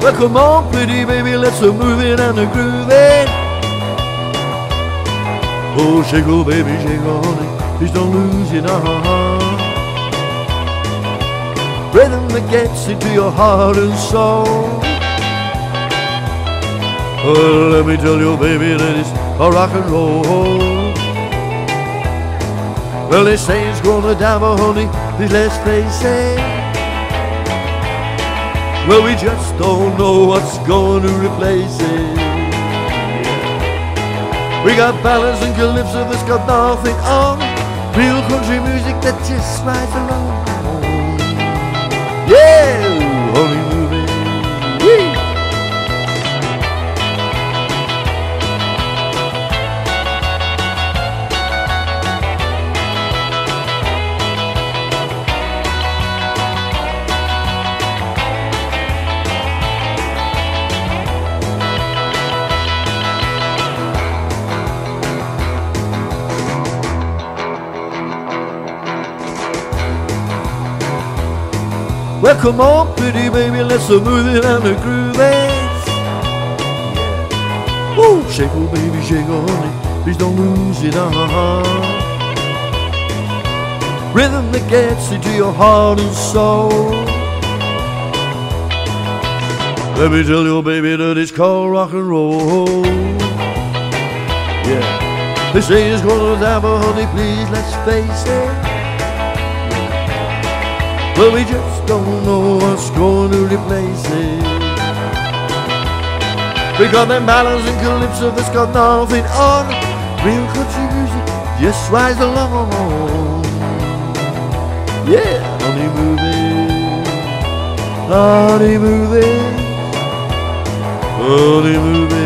Well, come on, pretty baby, let's a moving and a grooving. Oh, shake, oh, baby, shake, oh, honey, please don't lose your heart. Rhythm that gets into your heart and soul. Well, let me tell you, baby, that it's a rock and roll. Well, they say it's gonna die, but honey, please let's face it. Well, we just don't know what's going to replace it. We got ballads and calypso that's got nothing on. Real country music that just rides along. Yeah, honey, moving. Whee! Well, come on, pretty baby, let's move it and a groove it. Yeah. Woo, shake, oh, baby, shake, oh, honey, please don't lose it, Rhythm that gets into your heart and soul. Let me tell you, baby, that it's called rock and roll. Yeah. They say it's gonna die, but honey, please, let's face it. Well, we just don't know what's going to replace it. We got them ballads and calypso that's got nothing on. Real country music just rides along. Yeah, honey, moving, honey, moving, honey, moving.